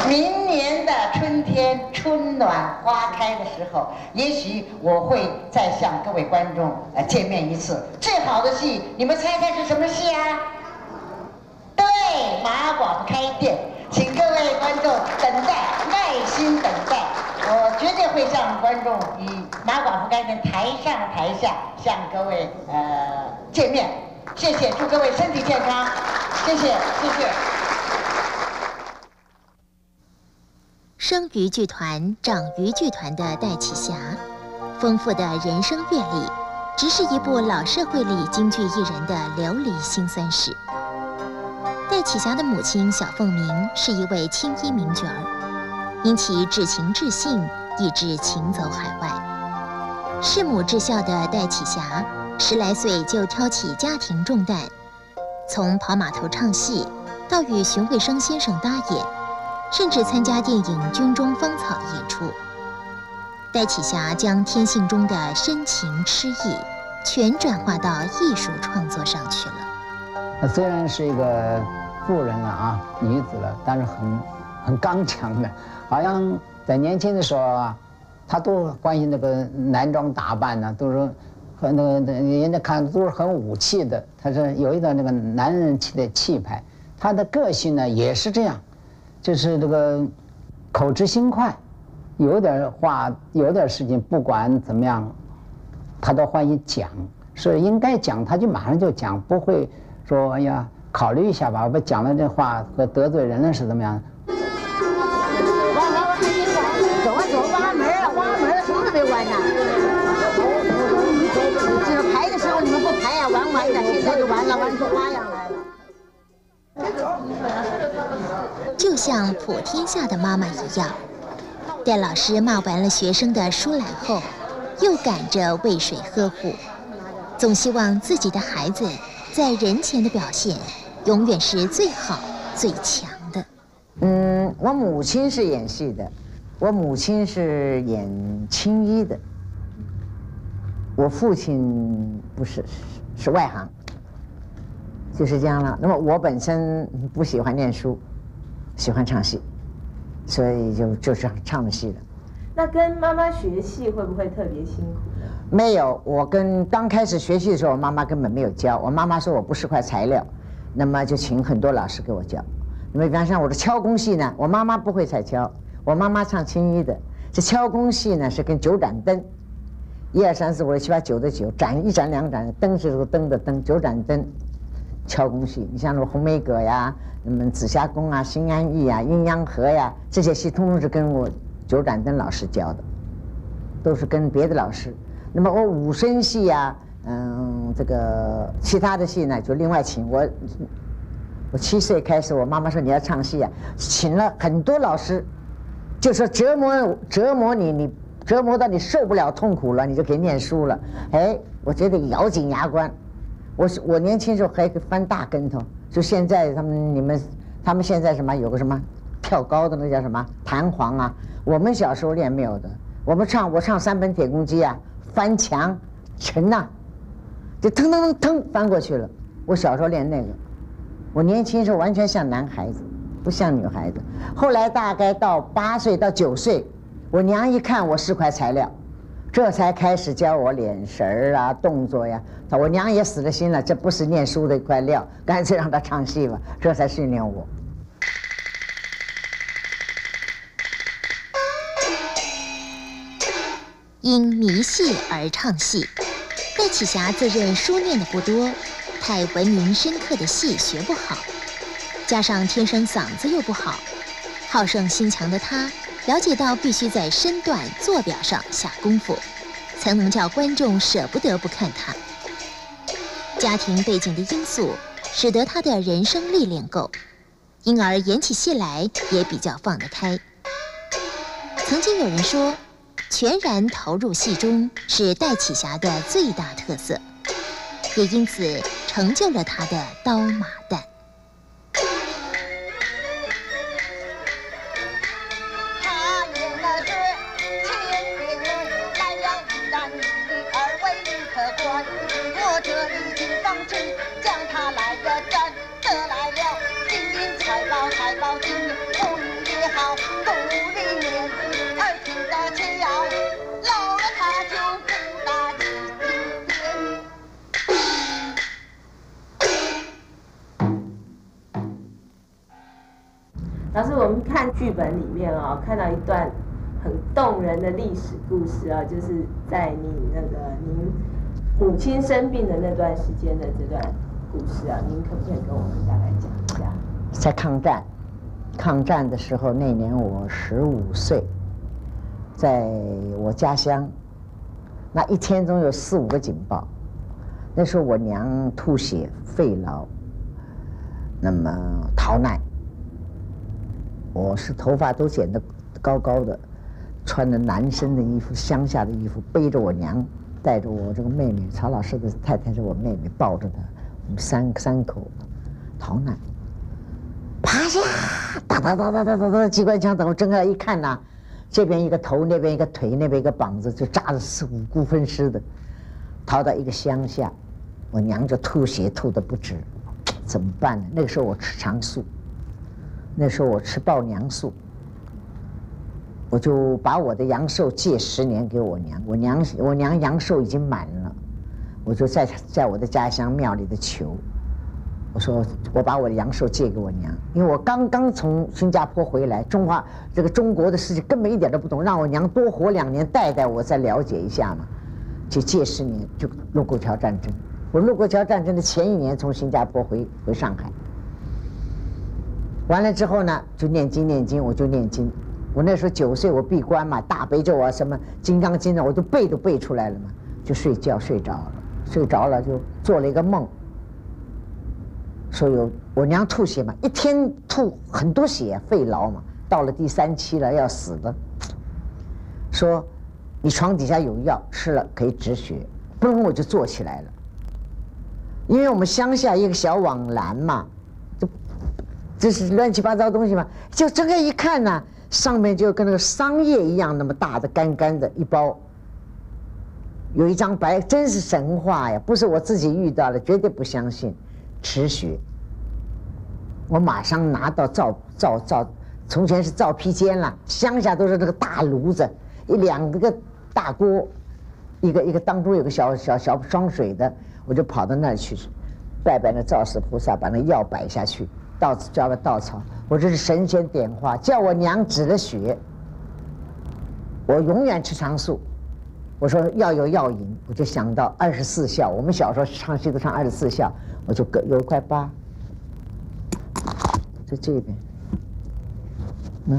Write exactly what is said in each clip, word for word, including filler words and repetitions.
明年的春天春暖花开的时候，也许我会再向各位观众呃见面一次。最好的戏，你们猜猜是什么戏啊？对，马寡妇开店，请各位观众等待，耐心等待。我绝对会向观众以马寡妇开店台上台下向各位呃见面。谢谢，祝各位身体健康，谢谢，谢谢。 生于剧团、长于剧团的戴启霞，丰富的人生阅历，直是一部老社会里京剧艺人的流离辛酸史。戴启霞的母亲小凤鸣是一位青衣名角儿，因其至情至性，以致情走海外。弑母至孝的戴启霞，十来岁就挑起家庭重担，从跑码头唱戏，到与荀慧生先生搭演，甚至参加电影《军中芳草》的演出。戴启霞将天性中的深情痴意，全转化到艺术创作上去了。 她虽然是一个妇人了啊，女子了，但是很很刚强的，好像在年轻的时候啊，她都关心那个男装打扮呢、啊，都是和那个人家看都是很武气的，她是有一点那个男人气的气派。她的个性呢也是这样，就是这个口直心快，有点话有点事情不管怎么样，她都欢喜讲，是应该讲她就马上就讲，不会说哎呀考虑一下吧，我讲了这话和得罪人了是怎么样？ 往往我跟你说，走啊走，挖门啊挖门，什么都没完呢。就是排的时候你们不排呀，玩完的，现在就完了，玩出花样来了。 就像普天下的妈妈一样，戴老师骂完了学生的疏懒后，又赶着喂水呵护，总希望自己的孩子在人前的表现永远是最好最强的。 嗯，我母亲是演戏的，我母亲是演青衣的，我父亲不是，是是外行，就是这样了。那么我本身不喜欢念书，喜欢唱戏，所以就就是唱的戏了。 那跟妈妈学戏会不会特别辛苦呢？ 没有，我跟刚开始学戏的时候，我妈妈根本没有教。我妈妈说我不是块材料，那么就请很多老师给我教。那么比方像我的敲工戏呢，我妈妈不会踩敲，我妈妈唱青衣的。这敲工戏呢是跟九盏灯，一二三四五六七八九的九，盏一盏两盏，灯是这个灯的灯，九盏灯。敲工戏，你像那个红梅阁呀，那么紫霞宫啊、新安驿呀、阴阳河呀，这些戏通通是跟我九盏灯老师教的，都是跟别的老师。那么我武生戏呀、啊，嗯，这个其他的戏呢，就另外请我。我七岁开始，我妈妈说你要唱戏啊，请了很多老师，就说折磨折磨你，你折磨到你受不了痛苦了，你就可以念书了。哎，我觉得咬紧牙关。我我年轻时候还翻大跟头，就现在他们你们他们现在什么有个什么跳高的那叫什么弹簧啊，我们小时候练没有的。我们唱我唱三本铁公鸡啊，翻墙沉呐、啊，就腾腾腾腾翻过去了。我小时候练那个，我年轻时候完全像男孩子，不像女孩子。后来大概到八岁到九岁，我娘一看我是块材料，这才开始教我脸神儿啊动作呀。我娘也死了心了，这不是念书的一块料，干脆让她唱戏吧，这才训练我。 因迷戏而唱戏，戴启霞自认书念的不多，太文明深刻的戏学不好，加上天生嗓子又不好，好胜心强的她了解到必须在身段坐表上下功夫，才能叫观众舍不得不看她。家庭背景的因素使得她的人生历练够，因而演起戏来也比较放得开。曾经有人说，全然投入戏中是戴启霞的最大特色，也因此成就了她的刀马旦。 他演了这千人来了一男一女二位女客官，我这里经方针将他来了斩，得来了金银财宝财宝金银，妇女也好。 肚里面，儿听得却要老了他就不大几老师，我们看剧本里面哦，看到一段很动人的历史故事啊，就是在你那个您母亲生病的那段时间的这段故事啊，您可不可以跟我们大概讲一下？ 在抗战，抗战的时候，那年我十五岁，在我家乡，那一天中有四五个警报。那时候我娘吐血、肺痨，那么逃难。我是头发都剪得高高的，穿着男生的衣服、乡下的衣服，背着我娘，带着我这个妹妹，曹老师的太太是我妹妹，抱着她，我们三三口逃难。趴下，哒哒哒哒哒哒哒，机关枪等我睁开一看呐、啊，这边一个头，那边一个腿，那边一个膀子，就扎得是五顾分尸的。逃到一个乡下，我娘就吐血吐得不止，怎么办呢？那个时候我吃长素。那时候我吃抱娘素，我就把我的阳寿借十年给我娘。我娘我娘阳寿已经满了，我就在在我的家乡庙里的求，我说我把我的阳寿借给我娘，因为我刚刚从新加坡回来，中华这个中国的事情根本一点都不懂，让我娘多活两年带带我，再了解一下嘛。就借十年，就卢沟桥战争。我卢沟桥战争的前一年从新加坡回回上海。完了之后呢，就念经念经，我就念经。我那时候九岁，我闭关嘛，大悲咒啊，什么金刚经啊，我都背都背出来了嘛，就睡觉睡着了，睡着了就做了一个梦，说有我娘吐血嘛，一天吐很多血，肺痨嘛，到了第三期了要死的，说你床底下有药，吃了可以止血，不然我就坐起来了，因为我们乡下一个小网栏嘛，就。这是乱七八糟东西嘛，就睁开一看呢，上面就跟那个桑叶一样那么大的干干的一包，有一张白，真是神话呀！不是我自己遇到了，绝对不相信。止血，我马上拿到灶灶灶，从前是灶皮间了，乡下都是那个大炉子，一两个大锅，一个一个当中有个小小小装水的，我就跑到那儿去，拜拜那灶师菩萨，把那药摆下去。稻子浇了稻草，我这是神仙点化，叫我娘止了血。我永远吃长素。我说要有药引，我就想到二十四孝。我们小时候唱戏都唱二十四孝，我就有一块疤，在这边，嗯，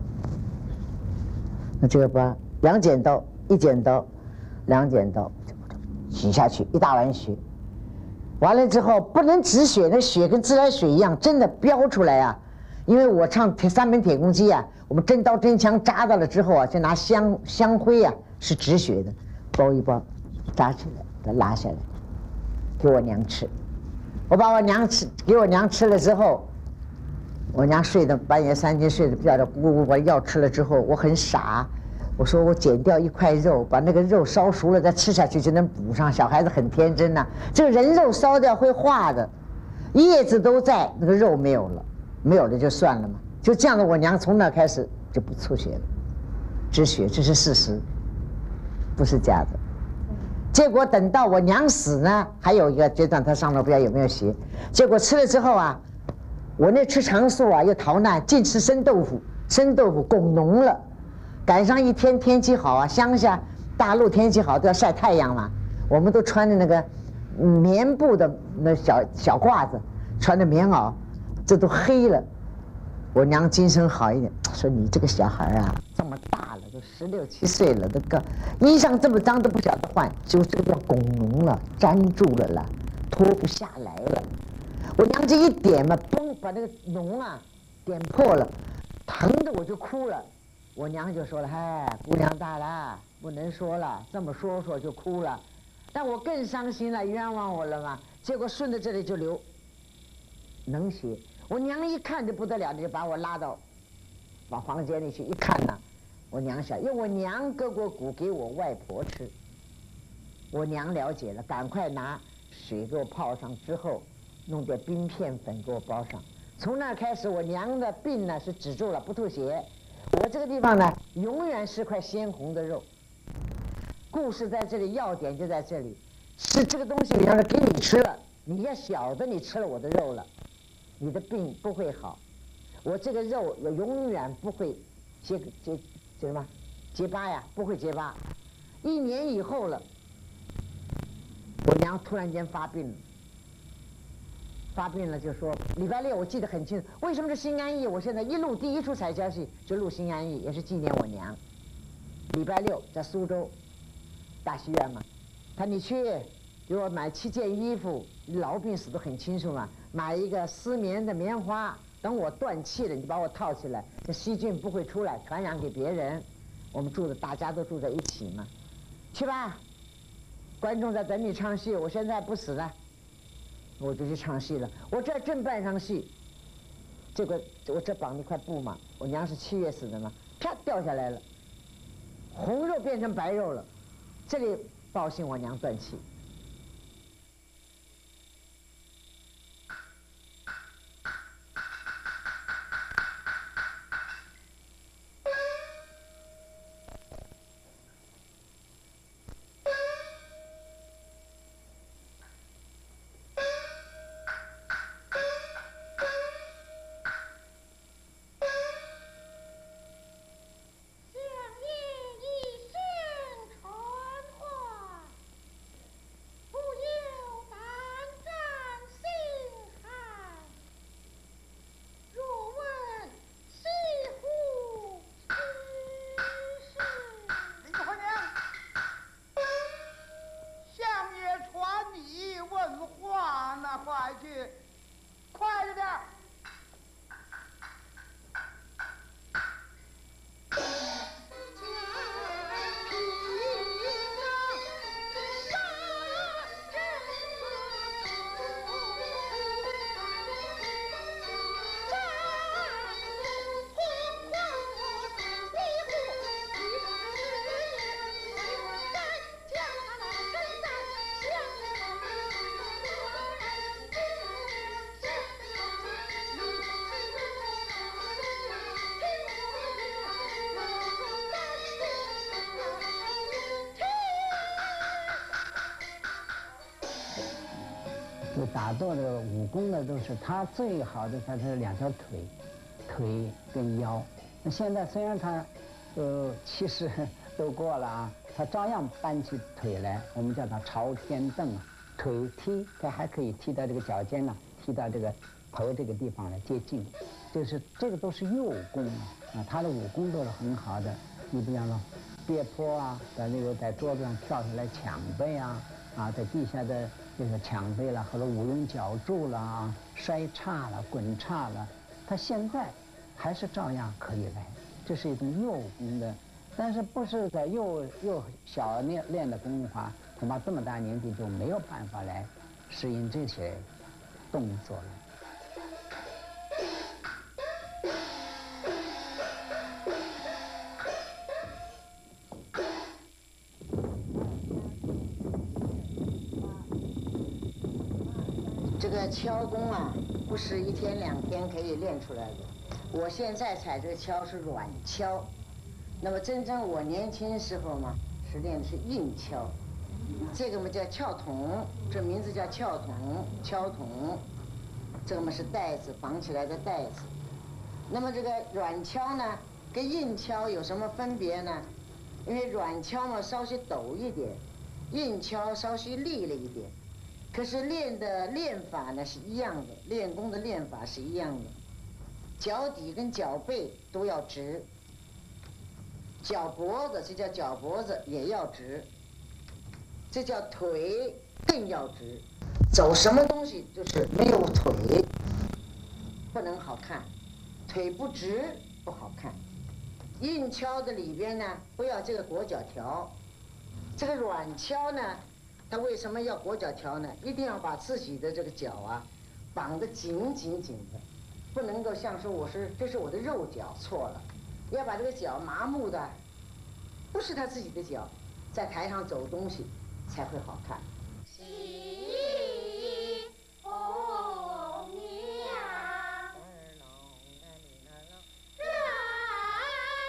那这个疤，两剪刀，一剪刀，两剪刀，洗下去，一大碗血。完了之后不能止血，那血跟自来水一样，真的飙出来啊！因为我唱三门铁公鸡啊，我们真刀真枪扎到了之后啊，就拿香香灰啊，是止血的，包一包，扎起来，再拉下来，给我娘吃。我把我娘吃，给我娘吃了之后，我娘睡得半夜三更睡得比较的咕咕咕，把药吃了之后，我很傻。我说我剪掉一块肉，把那个肉烧熟了再吃下去就能补上。小孩子很天真呐、啊，这个人肉烧掉会化的，叶子都在，那个肉没有了，没有了就算了嘛。就这样的，我娘从那开始就不出血了，止血，这是事实，不是假的。结果等到我娘死呢，还有一个阶段，她上楼不知道有没有血。结果吃了之后啊，我那吃长素啊又逃难，净吃生豆腐，生豆腐拱脓了。赶上一天天气好啊，乡下大陆天气好都要晒太阳嘛，我们都穿着那个棉布的那小小褂子，穿着棉袄，这都黑了。我娘精神好一点，说你这个小孩啊，这么大了，都十六七岁了，都个衣裳这么脏都不晓得换，就这个叫拱脓了，粘住了啦，脱不下来了。我娘这一点嘛，嘣，把那个脓啊点破了，疼的我就哭了。我娘就说了：“嗨，姑娘大了，不能说了，这么说说就哭了。”但我更伤心了，冤枉我了嘛。结果顺着这里就流脓血。我娘一看就不得了，就把我拉到往房间里去。一看呢，我娘想，因为我娘割过骨给我外婆吃。我娘了解了，赶快拿水给我泡上，之后弄点冰片粉给我包上。从那开始，我娘的病呢是止住了，不吐血。 我这个地方呢，永远是块鲜红的肉。故事在这里，要点就在这里，是这个东西，比方说给你吃了，你要晓得你吃了我的肉了，你的病不会好。我这个肉我永远不会结结结什么结疤呀，不会结疤。一年以后了，我娘突然间发病了。发病了就说礼拜六我记得很清楚，为什么是心安意？我现在一录第一出彩椒戏就录心安意，也是纪念我娘。礼拜六在苏州大戏院嘛，他你去给我买七件衣服，痨病死得很清楚嘛，买一个丝棉的棉花，等我断气了你把我套起来，这细菌不会出来传染给别人。我们住的大家都住在一起嘛，去吧，观众在等你唱戏，我现在不死了。我就去唱戏了，我这正办上戏，这个我这绑了一块布嘛，我娘是七月死的嘛，啪掉下来了，红肉变成白肉了，这里报信我娘断气。就打坐的武功呢，都是他最好的，他是两条腿，腿跟腰。那现在虽然他，呃，七十都过了啊，他照样搬起腿来，我们叫他朝天蹬啊，腿踢，他还可以踢到这个脚尖呢，踢到这个头这个地方来接近，就是这个都是右功啊，啊，他的武功都是很好的。你比方说，跌坡啊，在那个在桌子上跳下来抢背啊，啊，在地下的这个抢背了，或者舞龙绞柱了啊，摔叉了，滚叉了，他现在还是照样可以来，这是一种右功的。但是不是在幼幼小练练的功夫啊，恐怕这么大年纪就没有办法来适应这些动作了。这个敲功啊，不是一天两天可以练出来的。我现在踩这个敲是软敲。那么真正我年轻时候嘛，是练的是硬敲，这个嘛叫撬筒，这名字叫撬筒、敲筒，这个嘛是带子绑起来的带子。那么这个软敲呢，跟硬敲有什么分别呢？因为软敲嘛稍许陡一点，硬敲稍许利了一点，可是练的练法呢是一样的，练功的练法是一样的，脚底跟脚背都要直。脚脖子，这叫脚脖子也要直，这叫腿更要直。走什么东西就是没有腿不能好看，腿不直不好看。硬敲的里边呢，不要这个裹脚条。这个软敲呢，它为什么要裹脚条呢？一定要把自己的这个脚啊绑得紧紧紧的，不能够像说我是这是我的肉脚，错了。要把这个脚麻木的，不是他自己的脚，在台上走东西才会好看。 人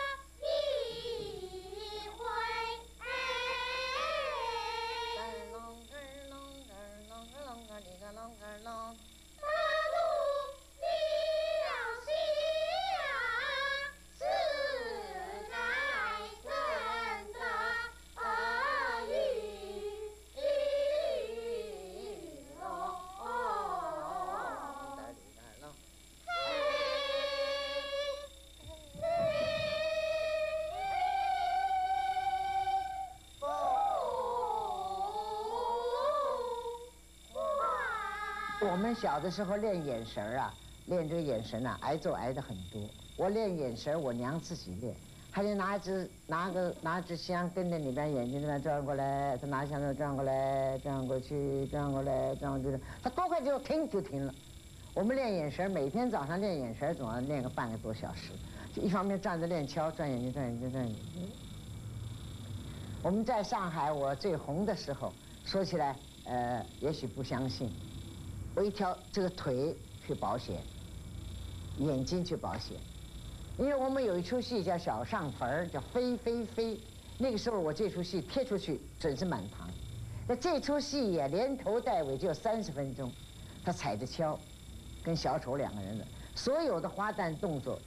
我们小的时候练眼神儿啊，练这个眼神啊，挨揍挨的很多。我练眼神儿，我娘自己练，还得拿一支拿个拿支香跟着里边眼睛里边转过来，他拿香头转过来，转过去，转过来，转过去，他多快就停就停了。我们练眼神，每天早上练眼神总要练个半个多小时，就一方面站着练敲，转眼睛，转眼睛，转眼睛。我们在上海，我最红的时候，说起来，呃，也许不相信，我一条这个腿去保险，眼睛去保险，因为我们有一出戏叫小上坟儿，叫飞飞飞，那个时候我这出戏贴出去准是满堂，那这出戏也连头带尾就三十分钟，他踩着跷。跟小丑两个人的所有的花旦动作，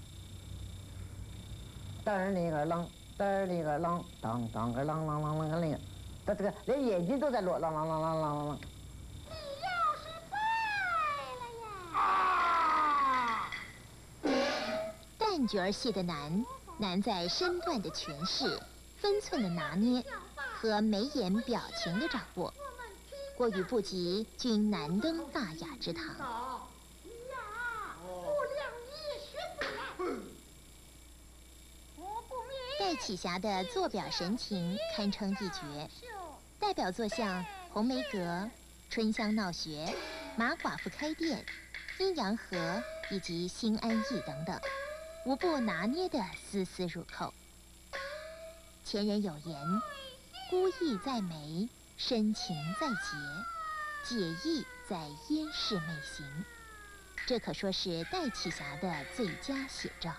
嘚儿那个啷，嘚儿那个啷，当当个啷啷啷啷个那个，他这个连眼睛都在落，啷啷啷啷啷啷啷。 你要是败了呀！ 啊！旦角儿戏的难，难在身段的诠释、分寸的拿捏和眉眼表情的掌握。过于不及，均难登大雅之堂。 呀，不良也学不来。我不明。 戴启霞的做表神情堪称一绝，代表作像《红梅阁》《春香闹学》《马寡妇开店》《阴阳河》以及《新安逸》等等，无不拿捏得丝丝入扣。前人有言：“孤意在眉，深情在睫，解意在烟视媚行。”这可说是戴启霞的最佳写照。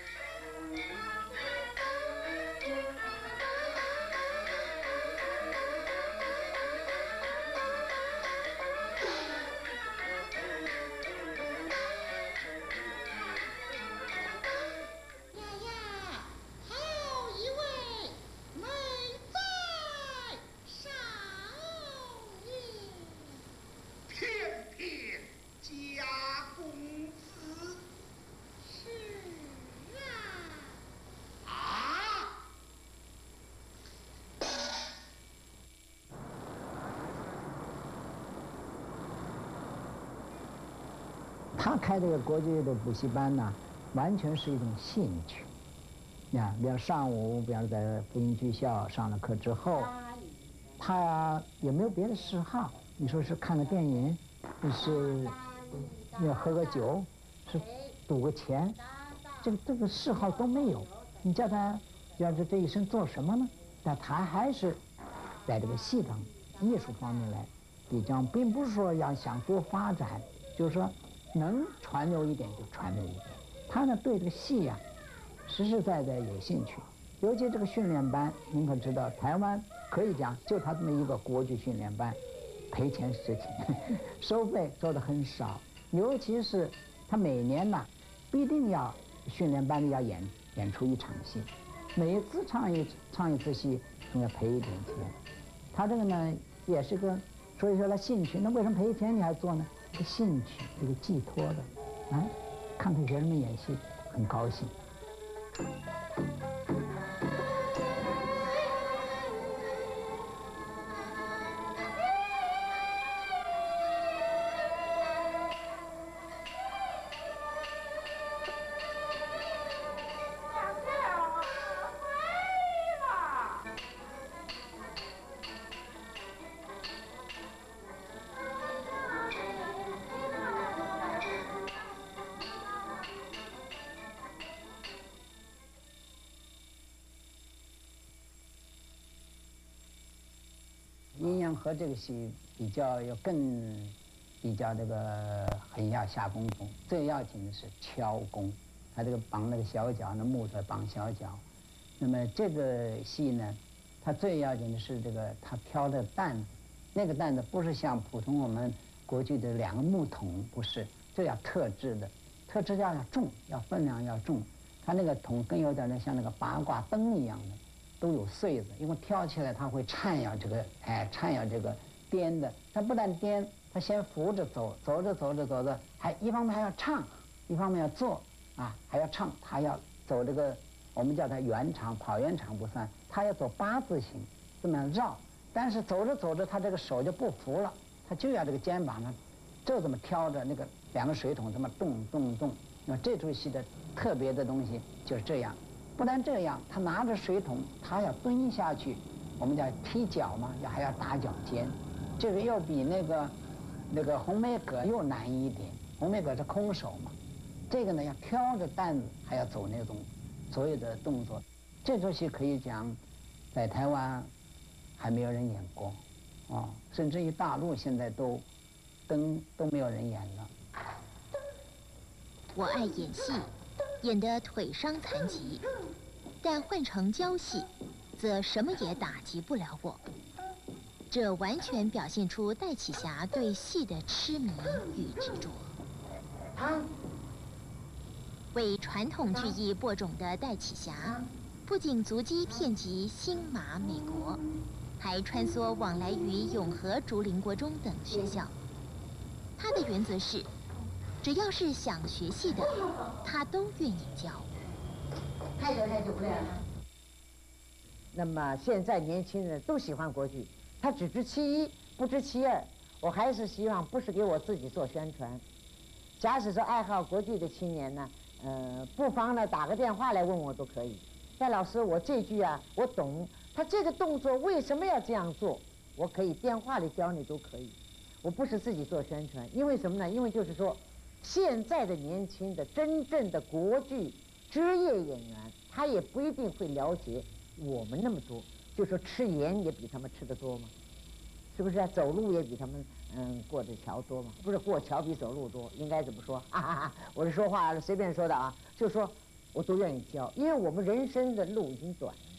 他开这个国际的补习班呢，完全是一种兴趣。你看，比如上午，比如在复兴剧校上了课之后，他呀也没有别的嗜好。你说是看个电影，是要喝个酒，是赌个钱，这个这个嗜好都没有。你叫他要是这一生做什么呢？但他还是在这个戏堂艺术方面来比较，并不是说要想多发展，就是说。能传流一点就传流一点，他呢对这个戏呀、啊，实实在在有兴趣。尤其这个训练班，您可知道，台湾可以讲就他这么一个国剧训练班，赔钱事情，收费收的很少。尤其是他每年呢，必定要训练班里要演演出一场戏，每一次唱一唱一次戏，总要赔一点钱。他这个呢也是个，所以说他兴趣。那为什么赔钱你还做呢？这个兴趣，这个寄托的，啊，看看学生们演戏，很高兴。阴阳和这个戏比较要更比较这个很要下功夫，最要紧的是敲功，他这个绑那个小脚，那木头绑小脚。那么这个戏呢，它最要紧的是这个他挑的担子，那个担子不是像普通我们国剧的两个木桶，不是，这要特制的，特制要要重，要分量要重。它那个桶更有点像那个八卦灯一样的。都有穗子，因为挑起来它会颤摇这个，哎，颤摇这个颠的。它不但颠，它先扶着走，走着走着走着，还一方面还要唱，一方面要做，啊，还要唱，它要走这个，我们叫它圆场，跑圆场不算，它要走八字形，这么样绕。但是走着走着，它这个手就不扶了，它就要这个肩膀呢， 就这么挑着那个两个水桶这么动动动。那么这出戏的特别的东西就是这样，不但这样，他拿着水桶，他要蹲下去，我们叫踢脚嘛，要还要打脚尖，这个又比那个那个红梅阁又难一点。红梅阁是空手嘛，这个呢要挑着担子，还要走那种所有的动作。这出戏可以讲，在台湾还没有人演过，啊，甚至于大陆现在都登都没有人演了。 我爱演戏，演得腿伤残疾，但换成教戏，则什么也打击不了我。这完全表现出戴启霞对戏的痴迷与执着。为传统剧艺播种的戴启霞，不仅足迹遍及新马、美国，还穿梭往来于永和、竹林国中等学校。他的原则是，只要是想学戏的，他都愿意教。 太久太久不练了。那么现在年轻人都喜欢国剧，他只知其一，不知其二。我还是希望不是给我自己做宣传。假使说爱好国剧的青年呢，呃，不妨呢打个电话来问我都可以。戴老师，我这句啊我懂，他这个动作为什么要这样做？我可以电话里教你都可以。我不是自己做宣传，因为什么呢？因为就是说，现在的年轻的真正的国剧职业演员，他也不一定会了解我们那么多。就说吃盐也比他们吃得多吗？是不是、啊？走路也比他们嗯过的桥多吗？不是过桥比走路多，应该怎么说？哈哈哈！我是说话随便说的啊，就说我都愿意教，因为我们人生的路已经短了。